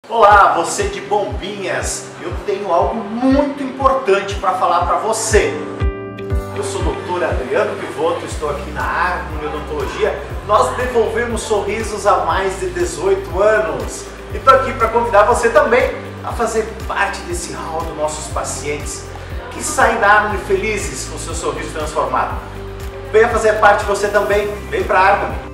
Olá, você de Bombinhas! Eu tenho algo muito importante para falar para você. Eu sou o Dr. Adriano Pivoto, estou aqui na Harmony Odontologia. Nós devolvemos sorrisos há mais de 18 anos. E estou aqui para convidar você também a fazer parte desse hall dos nossos pacientes que saem da Harmony felizes com seu sorriso transformado. Venha fazer parte você também, vem para a Harmony.